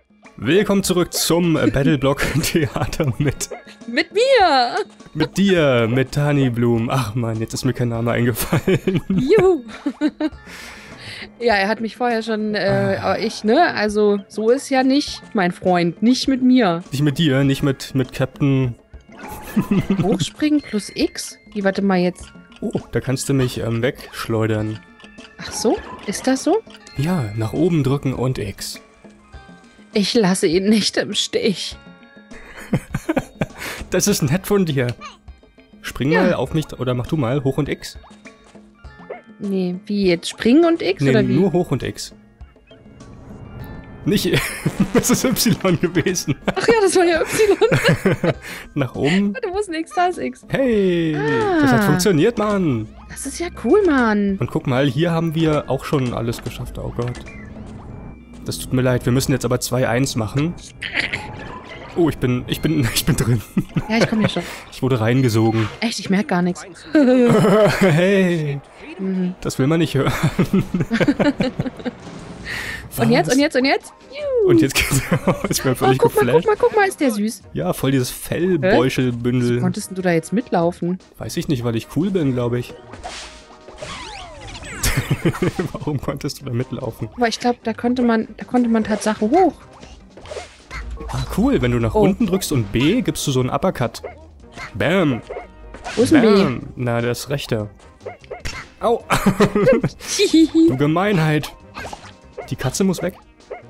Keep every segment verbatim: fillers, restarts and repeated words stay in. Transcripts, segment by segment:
Willkommen zurück zum Battleblock Theater mit... Mit mir! Mit dir, mit Tani Blum. Ach man, jetzt ist mir kein Name eingefallen. Juhu! Ja, er hat mich vorher schon, äh, aber ich, ne? Also, so ist ja nicht mein Freund. Nicht mit mir. Nicht mit dir, nicht mit, mit Captain... Hochspringen plus X? Wie, warte mal jetzt. Oh, da kannst du mich ähm, wegschleudern. Ach so? Ist das so? Ja, nach oben drücken und X. Ich lasse ihn nicht im Stich. Das ist nett von dir. Spring Ja. mal auf mich, oder mach du mal hoch und X. Nee, wie jetzt? Springen und X Nee, oder wie? nur hoch und X. Nicht, das ist Y gewesen. Ach ja, das war ja Y. Nach oben. Warte, wo ist ein X? Da ist X. Hey, Ah. das hat funktioniert, Mann. Das ist ja cool, Mann. Und guck mal, hier haben wir auch schon alles geschafft. Oh Gott. Das tut mir leid, wir müssen jetzt aber zwei eins machen. Oh, ich bin, ich bin, ich bin drin. Ja, ich komme hier schon. Ich wurde reingesogen. Echt, ich merke gar nichts. Hey, Mhm. das will man nicht hören. Und jetzt, Was? und jetzt, und jetzt? Juhu. Und jetzt geht's ich bin Oh, völlig guck mal, geflasht. guck mal, guck mal, ist der süß. Ja, voll dieses Wie Fellbeuschelbündel. konntest du da jetzt mitlaufen? Weiß ich nicht, weil ich cool bin, glaube ich. Warum konntest du da mitlaufen? Aber ich glaube, da konnte man, da konnte man Tatsache hoch. Ah, cool. Wenn du nach Oh. unten drückst und B, gibst du so einen Uppercut. Bam. Wo ist ein B? Bam. Na, das rechte. Au. Du Gemeinheit. Die Katze muss weg.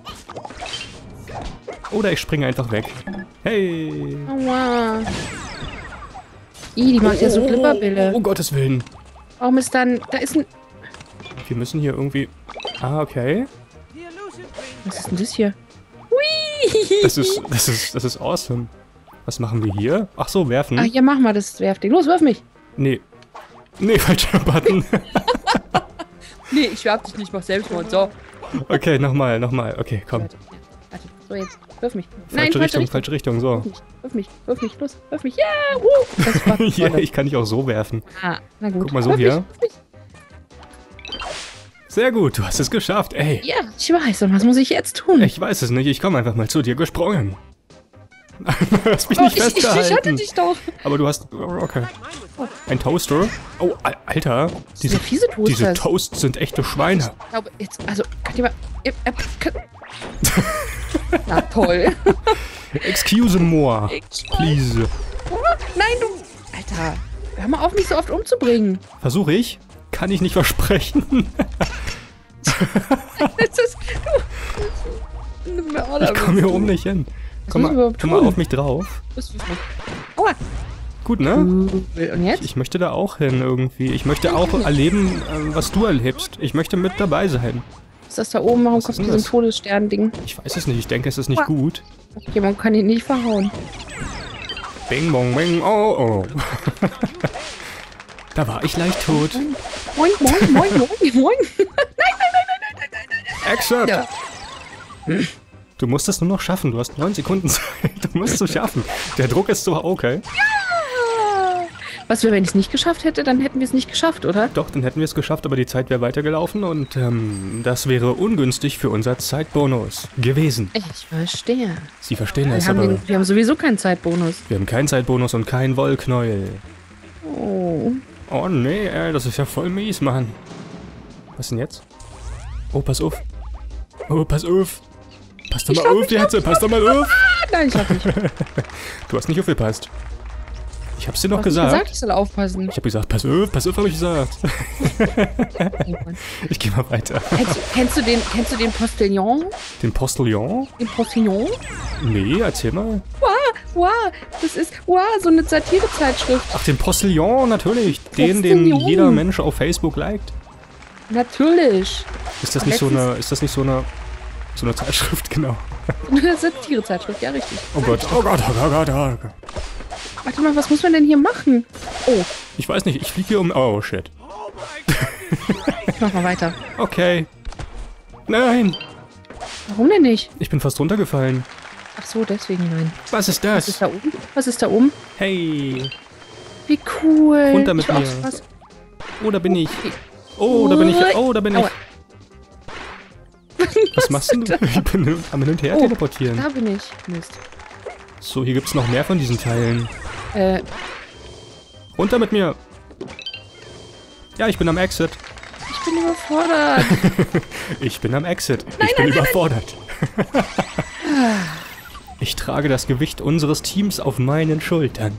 Oder ich springe einfach weg. Hey. Aua. Ih, die macht ja so Glibberbälle. Oh, Gottes Willen. Warum ist dann, da ist ein, Wir müssen hier irgendwie... Ah, okay. was ist denn das hier? Hui. Das ist, das ist, das ist awesome. Was machen wir hier? Ach so, werfen. Ah, hier, mach mal das Werfding. Los, wirf mich. Nee. Nee, falscher Button. Nee, ich werf dich nicht, mach Selbstmord. So. Okay, nochmal, nochmal. Okay, komm. Warte, warte. So, jetzt. Wirf mich. Falsche Nein, falsche Richtung, Richtung. falsche Richtung, so. Wirf mich, wirf mich, wirf mich, los, wirf mich. Ja, uh. Das war Ja, ich kann dich auch so werfen. Ah, na gut. Guck mal so Wirf hier. Mich, wirf mich. Sehr gut, du hast es geschafft. Ey, Ja, ich weiß. Und was muss ich jetzt tun? ich weiß es nicht. Ich komme einfach mal zu dir gesprungen. Du hast mich Oh, nicht ich, ich, ich hatte festgehalten. dich doch. Aber du hast... Okay. Ein Toaster? Oh, Al- Alter. Diese, Diese fiese Toaster. diese Toasts sind echte Schweine. Ich glaube, jetzt, also, könnt ihr mal. Äh, äh, könnt- Na toll. Excuse moi, please. Nein, du. Alter, hör mal auf, mich so oft umzubringen. Versuche ich? Kann ich nicht versprechen. Das ist. Du, Ich komme hier oben nicht hin. Komm müssen wir mal, überhaupt komm mal tun? auf mich drauf. Aua. Gut, ne? Und jetzt? Ich möchte da auch hin irgendwie. Ich möchte auch erleben, äh, was du erlebst. Ich möchte mit dabei sein. Ist das da oben? Warum Was kommt ist denn dieses das? Todesstern-Ding? Ich weiß es nicht. Ich denke, es ist nicht gut. Okay, man kann ihn nicht verhauen. Bing, bong, bing, oh, oh. Da war ich leicht tot. Moin, moin, moin, moin, moin. Nein, nein, nein, nein, nein, nein, nein. Accept. Ja. Du musst es nur noch schaffen. Du hast neun Sekunden Zeit. Du musst es schaffen. Der Druck ist so okay. Was wäre, wenn ich es nicht geschafft hätte? Dann hätten wir es nicht geschafft, oder? Doch, dann hätten wir es geschafft, aber die Zeit wäre weitergelaufen und ähm, das wäre ungünstig für unser Zeitbonus gewesen. Ich verstehe. Sie verstehen Wir das, haben, aber den, wir haben sowieso keinen Zeitbonus. wir haben keinen Zeitbonus und keinen Wollknäuel. Oh. Oh nee, ey, das ist ja voll mies, Mann. Was denn jetzt? Oh, pass auf. Oh, pass auf. Pass doch Ich mal schaff auf, nicht jetzt. Pass doch mal auf. Ah, nein, ich hab nicht. Du hast nicht aufgepasst. Ich hab's dir noch Was gesagt. gesagt, ich soll aufpassen. Ich hab gesagt, pass auf, pass auf, hab ich gesagt. Ich geh mal weiter. Kennst, du- kennst, du den, kennst du den Postillon? Den Postillon? Den Postillon? Nee, erzähl mal. Wow, wow, das ist, wow, so eine Satirezeitschrift. Ach, den Postillon, natürlich. Den, den Postillon. jeder Mensch auf Facebook liked. Natürlich. Ist das Und nicht so letztens- eine, ist das nicht so eine, so eine Zeitschrift, genau. Eine Satirezeitschrift, ja, richtig. Oh Gott, oh Gott, oh Gott, oh Gott, oh Gott. Warte mal, was muss man denn hier machen? Oh, Ich weiß nicht, ich fliege hier um, oh shit. ich mach mal weiter. Okay. Nein, Warum denn nicht? ich bin fast runtergefallen. Ach so, deswegen nein. Was ist Was ist das? da oben? Was ist da oben? Hey, Wie cool. Runter mit ich will auch mir. sowas- oh, da bin ich. Oh, da bin ich, oh, da bin ich. Aua. Was Was machst du? Ich bin am Hin und Her Oh, teleportieren. Da bin ich. Mist. So, hier gibt's noch mehr von diesen Teilen. Äh, Runter mit mir! Ja, ich bin am Exit. ich bin überfordert. Ich bin am Exit. Nein, ich bin nein, überfordert. Ich trage das Gewicht unseres Teams auf meinen Schultern.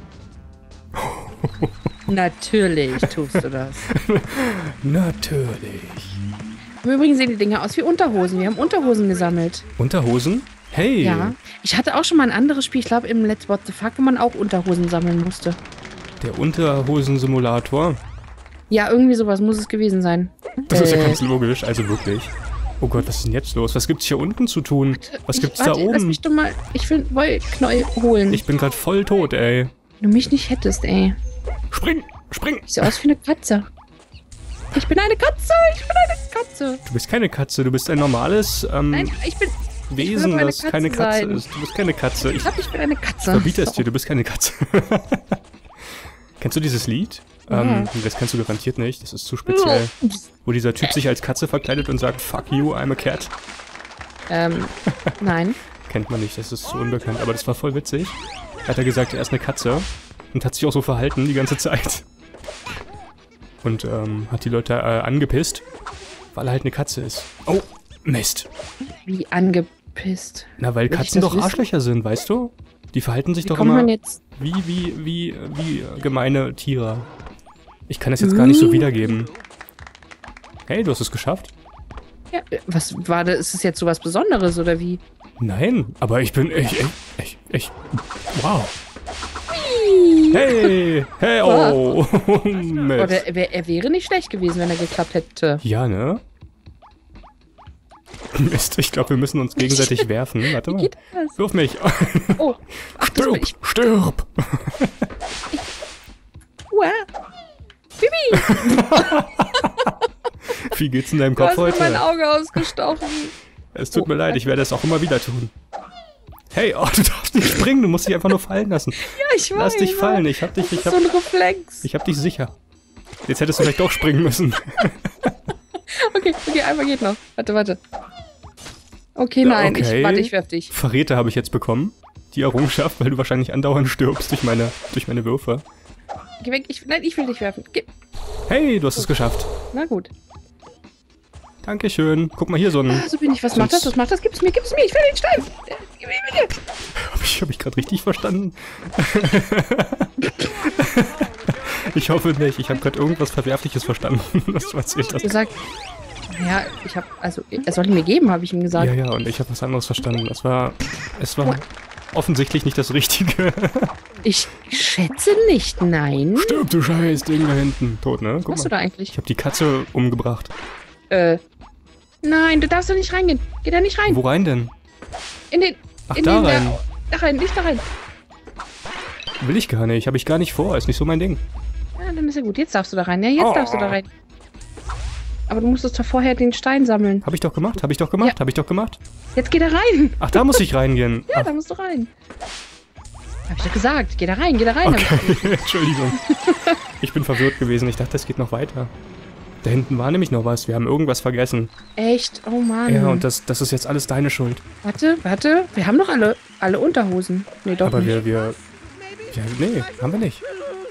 Natürlich tust du das. Natürlich. Im Übrigen sehen die Dinge aus wie Unterhosen. Wir haben Unterhosen gesammelt. Unterhosen? Hey! Ja. Ich hatte auch schon mal ein anderes Spiel, ich glaube im Let's What the Fuck, wo man auch Unterhosen sammeln musste. Der Unterhosensimulator. Ja, irgendwie sowas muss es gewesen sein. Das ist ja Äh, ganz logisch, also wirklich. Oh Gott, was ist denn jetzt los? Was gibt's hier unten zu tun? Was ich, gibt's warte, da Lass oben? mich doch mal, ich will Wollknäuel holen. Ich bin gerade voll tot, ey. Wenn du mich nicht hättest, ey. Spring! Spring! Ich sehe aus wie eine Katze. Ich bin eine Katze, ich bin eine Katze. Du bist keine Katze, du bist ein normales ähm, Nein, ich bin... Wesen, will aber eine das keine Katze Katze sein. ist. Du bist keine Katze. Ich Ich glaube, ich bin eine Katze. verbiete es dir, du bist keine Katze. Kennst du dieses Lied? Ja. Ähm, das kennst du garantiert nicht, das ist zu speziell. Wo dieser Typ sich als Katze verkleidet und sagt, fuck you, I'm a cat. Ähm, nein. Kennt man nicht, das ist so unbekannt, aber das war voll witzig. Hat er gesagt, er ist eine Katze und hat sich auch so verhalten die ganze Zeit. Und ähm, hat die Leute äh, angepisst, weil er halt eine Katze ist. Oh, Mist. Wie angepisst. Na, weil Will ich Katzen das doch wissen? Arschlöcher sind, weißt du? Die verhalten sich Wie doch kommt immer man jetzt... wie, wie, wie, wie gemeine Tiere. Ich kann es jetzt gar nicht so wiedergeben. Hey, du hast es geschafft? Ja, was war das? Ist es jetzt so was Besonderes oder wie? Nein, aber ich bin echt, echt, echt, echt, wow. Hey, hey, oh. Mist. Oder er, wär- er wäre nicht schlecht gewesen, wenn er geklappt hätte. Ja, ne? Mist, ich glaube, wir müssen uns gegenseitig werfen. Warte Wie mal. geht das? Wirf mich. Oh, ach, das bin Stirb, ich. stirb. Uah. Bibi, Wie geht's in deinem du Kopf hast mir heute? mein Auge ausgestochen. Es tut Oh, mir leid, ich werde es auch immer wieder tun. Hey, oh, du darfst nicht springen, du musst dich einfach nur fallen lassen. Ja, ich weiß. Lass dich fallen, ich hab dich, Das ich ist hab, so ein Reflex. ich hab dich sicher. Jetzt hättest du vielleicht doch springen müssen. Okay, okay, einmal geht noch. Warte, warte. Okay, nein, Okay. ich, warte, ich werf dich. Verräter habe ich jetzt bekommen. Die Errungenschaft, weil du wahrscheinlich andauernd stirbst durch meine, durch meine Würfe. Geh weg, ich, nein, ich will dich werfen. Geh. Hey, du hast es geschafft. Na gut. Dankeschön. Guck mal hier, so ein... Ah, so bin ich. Was macht das? Was macht das? Gib's mir, gib's mir. Ich will den Stein. Äh, Gib mir, gib mir. Hab ich, hab ich gerade richtig verstanden? Ich hoffe nicht. Ich habe gerade irgendwas Verwerfliches verstanden, was du erzählt hast. Gesagt. Ja, ich hab, also, er soll ihn mir geben, habe ich ihm gesagt. Ja, ja, und ich habe was anderes verstanden. Es war... Es war offensichtlich nicht das Richtige. Ich schätze nicht, nein. Stirb, du scheiß Ding da hinten. Tot, ne? Was Guck machst du mal. da eigentlich? Ich habe die Katze umgebracht. Äh. Nein, du darfst da nicht reingehen. Geh da nicht rein. Wo rein denn? In den. Ach, in da den, rein. Da, da rein, nicht da rein. Will ich gar nicht. Habe ich gar nicht vor. Ist nicht so mein Ding. Ja, dann ist ja gut. Jetzt darfst du da rein. Ja, jetzt Oh. darfst du da rein. Aber du musstest doch vorher den Stein sammeln. Habe ich doch gemacht. Habe ich doch gemacht. Ja. Habe ich doch gemacht. Jetzt geh da rein. Ach, da muss ich reingehen. Ja, da musst du rein. Hab ich doch gesagt. Geh da rein, geh da rein. Hab ich Okay, Entschuldigung. Ich bin verwirrt gewesen. Ich dachte, es geht noch weiter. Da hinten war nämlich noch was. Wir haben irgendwas vergessen. Echt? Oh Mann. Ja, und das, das ist jetzt alles deine Schuld. Warte, warte. Wir haben doch alle, alle Unterhosen. Nee, doch Aber nicht. wir, wir... Ja, nee, haben wir nicht.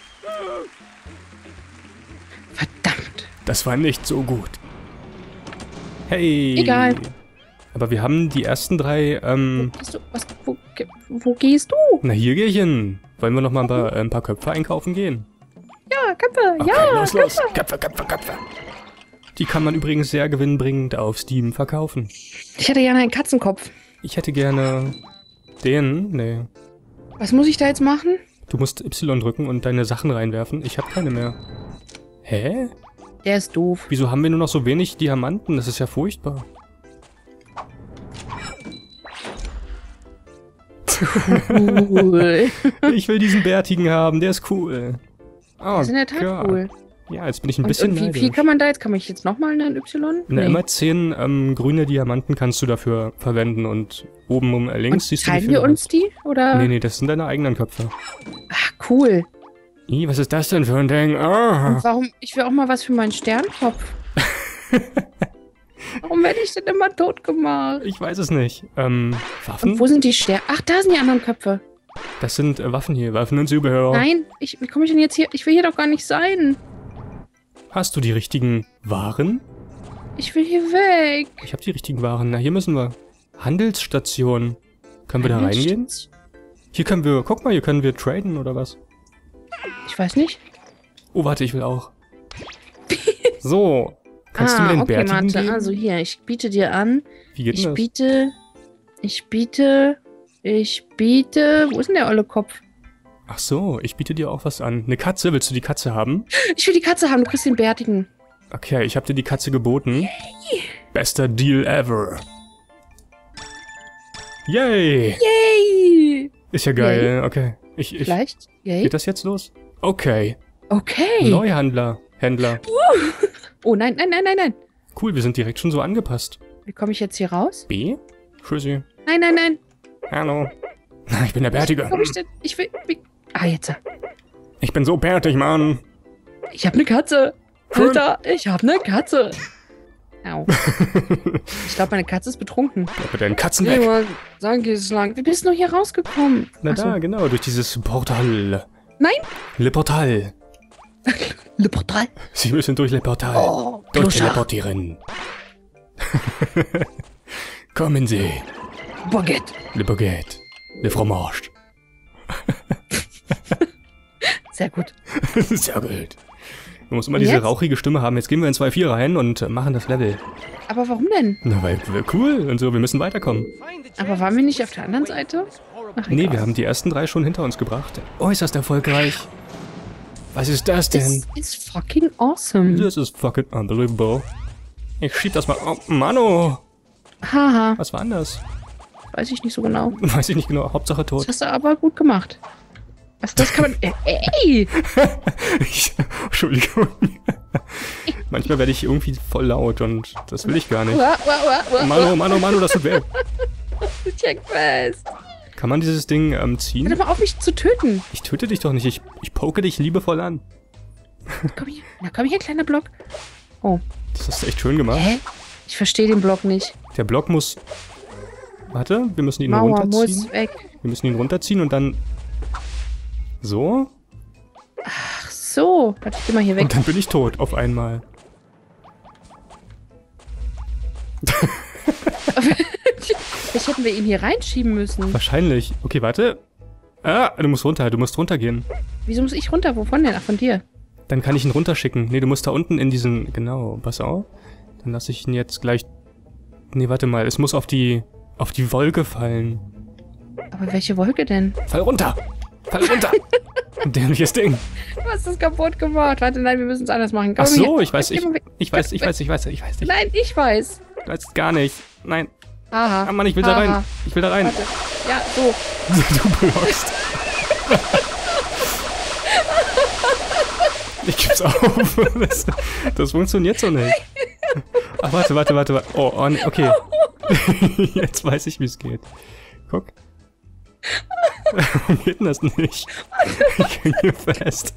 Verdammt. Das war nicht so gut. Hey. Egal. Aber wir haben die ersten drei, ähm... Gehst du, was, wo, ge- wo gehst du? Na, hier gehe ich hin. Wollen wir noch mal ein paar, äh, ein paar Köpfe einkaufen gehen? Ja, Köpfe. Okay, ja, los, Köpfe. los. Köpfe, Köpfe, Köpfe. Die kann man übrigens sehr gewinnbringend auf Steam verkaufen. Ich hätte gerne einen Katzenkopf. Ich hätte gerne den. Nee. Was muss ich da jetzt machen? Du musst Y drücken und deine Sachen reinwerfen. Ich habe keine mehr. Hä? Der ist doof. Wieso haben wir nur noch so wenig Diamanten? Das ist ja furchtbar. Cool. Ich will diesen bärtigen haben, der ist cool. Oh, Das ist in der Tat Gott. cool. Ja, jetzt bin ich ein Und, bisschen und wie neidisch. viel kann man da jetzt? Kann man jetzt nochmal einen Y? Na, immer zehn ähm, grüne Diamanten kannst du dafür verwenden und oben um, äh, links Und siehst du, wie teilen viel wir du uns hast. die? Oder? Nee, nee, das sind deine eigenen Köpfe. Ach, cool. Ih, was ist das denn für ein Ding? Ah. Und warum? Ich will auch mal was für meinen Sternkopf. Warum werde ich denn immer tot gemacht? Ich weiß es nicht. Ähm, Waffen? Und wo sind die Sterne? Ach, da sind die anderen Köpfe. Das sind äh, Waffen hier, Waffen und Zubehör. Nein, ich, wie komme ich denn jetzt hier? Ich will hier doch gar nicht sein. Hast du die richtigen Waren? Ich will hier weg. Ich habe die richtigen Waren. Na, hier müssen wir. Handelsstation. Können wir da reingehen? Hier können wir, guck mal, hier können wir traden oder was? Ich weiß nicht. Oh, warte, ich will auch. So. Kannst ah, du mir den okay, Bärtigen Mathe. geben? Also hier, ich biete dir an. Wie geht Ich denn das? biete, ich biete, ich biete, wo ist denn der olle Kopf? Ach so, ich biete dir auch was an. Eine Katze, willst du die Katze haben? Ich will die Katze haben, du kriegst den Bärtigen. Okay, ich habe dir die Katze geboten. Yay. Bester Deal ever. Yay! Yay! Ist ja geil, okay. Ich, ich, Vielleicht? Yay? geht das jetzt los? Okay. Okay. Neuhandler, Händler. Oh nein, nein, nein, nein, nein. Cool, wir sind direkt schon so angepasst. Wie komme ich jetzt hier raus? B? Tschüssi. Nein, nein, nein. Hallo. Na, ich bin der Bärtige. Wie komm ich denn? Ich will, wie, ah, jetzt. Ich bin so bärtig, Mann. Ich habe eine Katze. Schön. Alter, ich habe eine Katze. Au. Ich glaube, meine Katze ist betrunken. Bleib mit deinen Katzen weg. Ja, danke, ist lang. Wie bist du hier rausgekommen? Na Ach so. da, genau, durch dieses Portal. Nein. Le Portal. Le Portal. Sie müssen durch Le Portal. Oh, Durchteleportieren. Kommen Sie. Baguette. Le Baguette. Le Fromage. Sehr gut. Sehr gut. Du musst immer Und diese jetzt? rauchige Stimme haben. Jetzt gehen wir in zwei vier rein und äh, machen das Level. Aber warum denn? Na, weil wir cool und so, wir müssen weiterkommen. Aber waren wir nicht auf der anderen Seite? Ach, Nee, egal. wir haben die ersten drei schon hinter uns gebracht. Äußerst erfolgreich. Was ist das denn? This is fucking awesome. Das ist fucking unbelievable. Ich schieb das mal. Oh, Mano! Haha, Was war denn das? weiß ich nicht so genau. Weiß ich nicht genau. Hauptsache Das tot. hast du aber gut gemacht. Was, das kann man... Äh, ey! Ich, Entschuldigung. Manchmal werde ich irgendwie voll laut und das will ich gar nicht. Uah, uah, uah, uah, Mano, Mano, Mano, das tut weh. Du check fest. Kann man dieses Ding ähm, Hör ziehen? doch mal auf, mich zu töten. Ich töte dich doch nicht. Ich, ich poke dich liebevoll an. Komm hier. Na, komm hier, kleiner Block. Oh. Das hast du echt schön gemacht. Hä? Ich verstehe den Block nicht. Der Block muss... Warte, wir müssen ihn Mauer runterziehen. muss weg. Wir müssen ihn runterziehen und dann... So. Ach so. Warte, ich geh mal hier weg. Und dann bin ich tot auf einmal. Vielleicht hätten wir ihn hier reinschieben müssen. Wahrscheinlich. Okay, warte. Ah, du musst runter. Du musst runtergehen. Wieso muss ich runter? Wovon denn? Ach, von dir. Dann kann ich ihn runterschicken. Nee, du musst da unten in diesen... Genau, pass auf. Dann lasse ich ihn jetzt gleich... Nee, warte mal. Es muss auf die... Auf die Wolke fallen. Aber welche Wolke denn? Fall runter! Fall runter! Dämliches Ding. Du hast das kaputt gemacht. Warte, nein, wir müssen es anders machen. Komm Ach so, her. ich weiß, Geh ich, mal weg. ich weiß, ich weiß, ich weiß, ich weiß nicht. Nein, ich weiß. Ich weiß gar nicht. Nein. Aha. Ah Mann, ich will da Aha. rein. Ich will da rein. Warte. Ja, so. Du blockst. Ich geb's auf. Das, das funktioniert so nicht. Ach, warte, warte, warte, warte. Oh, oh nee, okay. Jetzt weiß ich, wie es geht. Guck. Warum geht denn das nicht? Ich häng hier fest.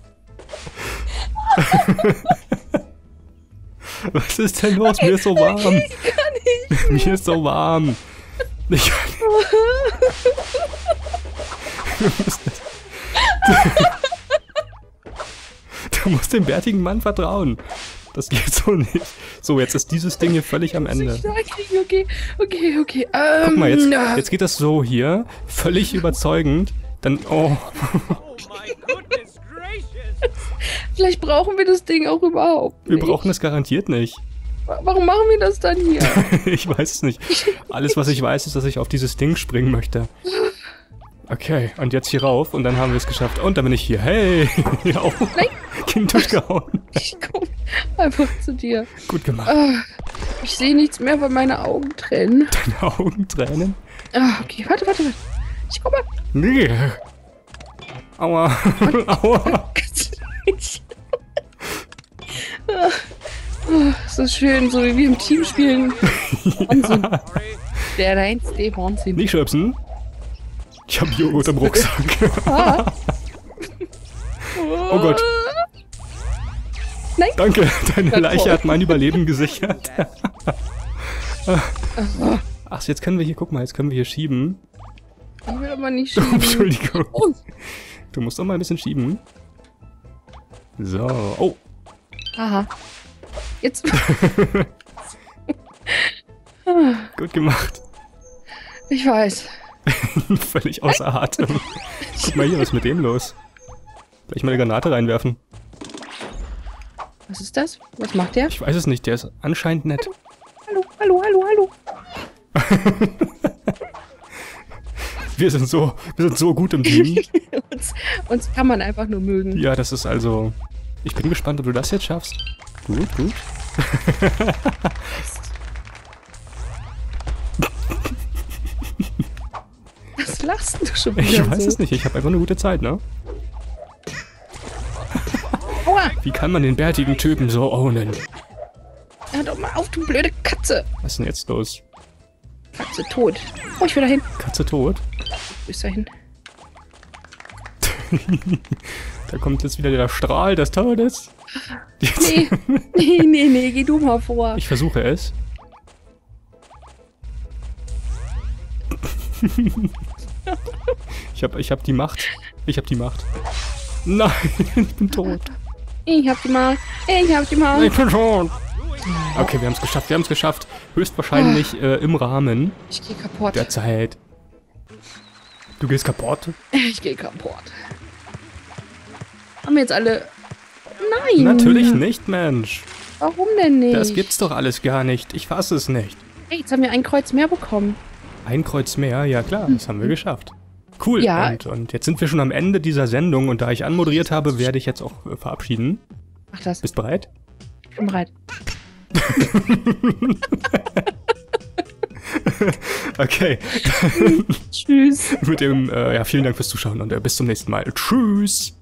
Was ist denn los? Mir ist so warm. Ich kann nicht. Mir ist so warm. Ich kann Du musst dem bärtigen Mann vertrauen. Das geht so nicht. So, jetzt ist dieses Ding hier völlig am Ende. Okay, okay, okay. Ähm, Guck mal, jetzt, na. jetzt geht das so hier. Völlig überzeugend. Dann, oh. Vielleicht brauchen wir das Ding auch überhaupt Wir nicht. brauchen es garantiert nicht. Warum machen wir das dann hier? Ich weiß es nicht. Alles, was ich weiß, ist, dass ich auf dieses Ding springen möchte. Okay, und jetzt hier rauf und dann haben wir es geschafft. Und dann bin ich hier. Hey! Oh, Nein. Kind durchgehauen. Ich komm einfach zu dir. Gut gemacht. Ah, ich sehe nichts mehr, weil meine Augen trennen. Deine Augen tränen. Ah, okay, warte, warte, warte. Ich komme. Nee. Aua. Aua. Ah, ah, so schön, so wie wir im Team spielen. Wahnsinn. Der reinste Wahnsinn. Nicht schubsen. Ich hab Joghurt im Rucksack. Ah. Oh Gott. Nein. Danke, deine Na Leiche toll. hat mein Überleben gesichert. Ach, jetzt können wir hier, guck mal, jetzt können wir hier schieben. Ich will aber nicht schieben. Entschuldigung. Oh. Du musst doch mal ein bisschen schieben. So. Oh. Aha. Jetzt. Gut gemacht. Ich weiß. Völlig außer Atem. Guck mal hier, was ist mit dem los? Gleich mal eine Granate reinwerfen. Was ist das? Was macht der? Ich weiß es nicht, der ist anscheinend nett. Hallo, hallo, hallo, hallo. Wir sind so, wir sind so gut im Team. uns, uns kann man einfach nur mögen. Ja, das ist also... Ich bin gespannt, ob du das jetzt schaffst. Gut, gut. Was lachst du schon wieder Ich weiß so? es nicht, ich habe einfach eine gute Zeit, ne? Aua! Wie kann man den bärtigen Typen so ownen? Hör doch mal auf, du blöde Katze. Was ist denn jetzt los? Katze tot. Oh, ich will dahin. Katze tot? Wo ist dahin? Da kommt jetzt wieder der Strahl des Todes. Nee, nee, nee, nee, geh du mal vor. Ich versuche es. Ich hab, ich hab die Macht. Ich hab die Macht. Nein, ich bin tot. Ich hab die Macht. Ich hab die Macht. Ich bin tot. Okay, wir haben es geschafft, wir haben es geschafft. Höchstwahrscheinlich äh, im Rahmen Ich geh kaputt. der Zeit. Du gehst kaputt? Ich geh kaputt. Haben wir jetzt alle... Nein. Natürlich nicht, Mensch. Warum denn nicht? Das gibt's doch alles gar nicht. Ich fasse es nicht. Hey, jetzt haben wir ein Kreuz mehr bekommen. Ein Kreuz mehr, ja klar, das haben wir geschafft. Cool, Ja. und, und jetzt sind wir schon am Ende dieser Sendung und da ich anmoderiert habe, werde ich jetzt auch äh, verabschieden. Mach das. Bist bereit? Ich bin bereit. Okay. Tschüss. Mit dem, äh, ja, vielen Dank fürs Zuschauen und äh, bis zum nächsten Mal. Tschüss.